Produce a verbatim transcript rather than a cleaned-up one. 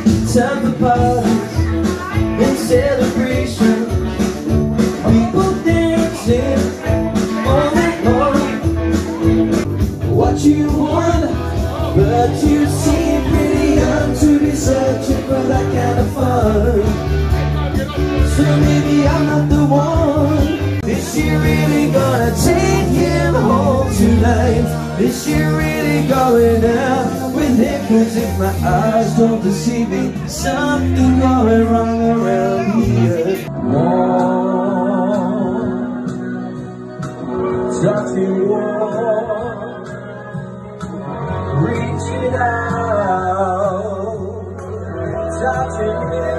Time for parties and celebration. People dancing on and on. What you want, but you seem pretty young to be searching for that kind of fun. So maybe I'm not the one. Is she really gonna take him home tonight? Is she really going out with him? Cause if my eyes don't deceive me, something going wrong around here. Warm, touching warm, reaching out, touching me.